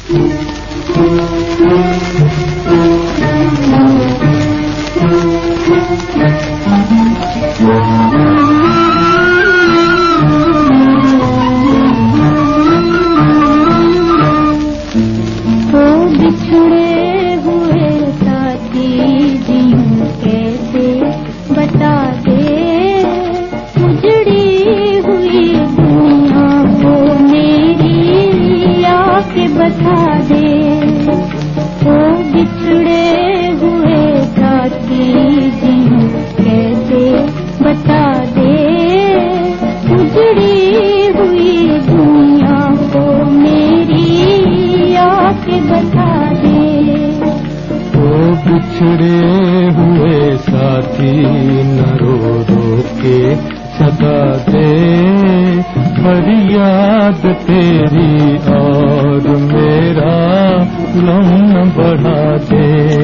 बिछड़े हुए साथी न रो रो के सदा दे, फरियाद तेरी और मेरा गम बढ़ा दे।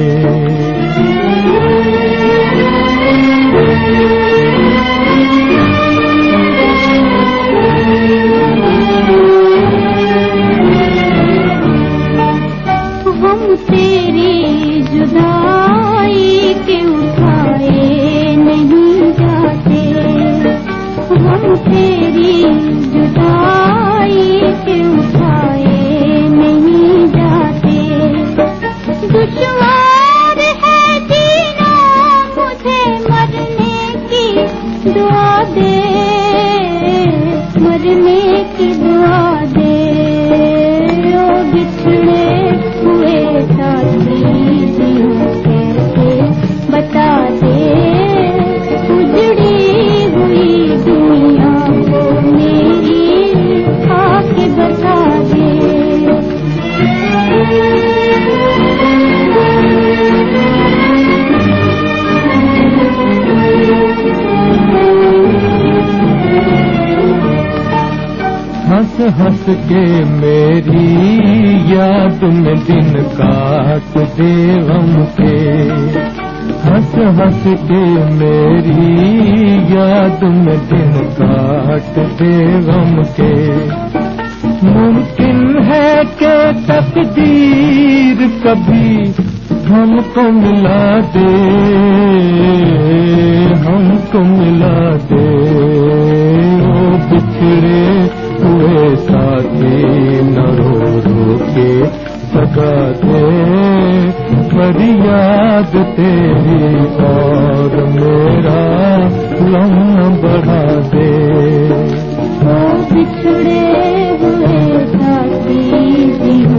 हम तेरी जुदाई के उठाए नहीं जाते, हम तेरी जुदाई के उठाए नहीं जाते। दुश्वार है जीना, मुझे मरने की दुआ दे, मरने की दुआ दे। ओ बिछड़े हुए साथी कैसे बता दे, उजड़ी हुई दुनिया को मेरी आके बता दे। हंस हंस के मेरी याद में दिन काट दे गम के, हंस हंस के मेरी याद में दिन काट दे गम के। मुमकिन है कि तकदीर कभी हमको मिला दे, हमको मिला दे। ओ बिछड़े हुए साथी न रो रो के सगा दे, फरियाद तेरी और मेरा गम बढ़ा दे। ओ बिछड़े हुए साथी